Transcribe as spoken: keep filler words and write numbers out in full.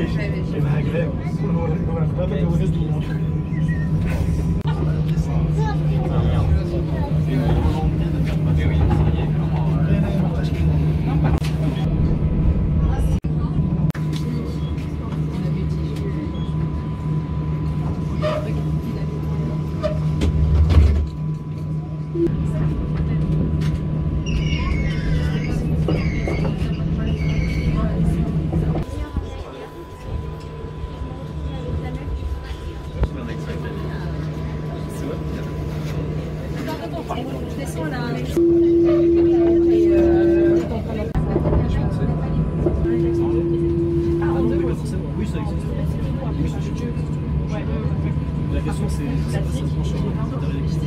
E magre, non è stato che vuole dire. La question c'est, ça se penche sur l'intérieur.